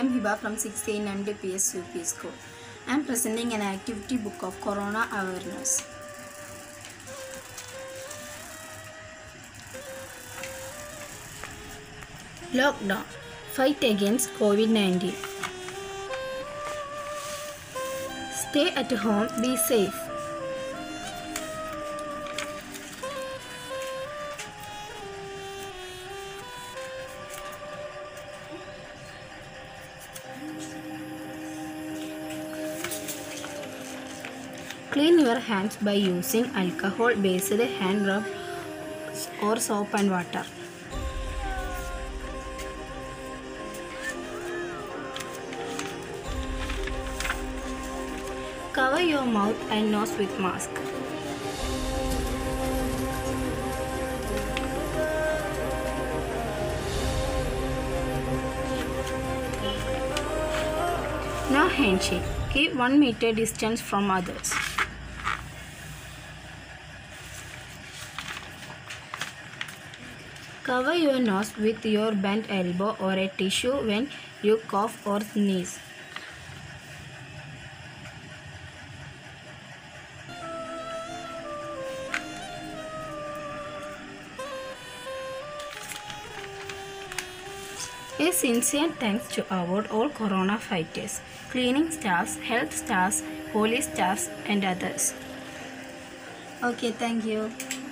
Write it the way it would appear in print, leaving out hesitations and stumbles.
am Hiba from 6th A named PSUP School. I am presenting an activity book of Corona awareness. Lockdown. Fight against COVID-19. Stay at home, be safe. Clean your hands by using alcohol-based hand rub or soap and water. Cover your mouth and nose with mask. No handshake. Keep 1 meter distance from others. Cover your nose with your bent elbow or a tissue when you cough or sneeze. A sincere thanks to all corona fighters, cleaning staffs, health staffs, police staffs and others. Okay, thank you.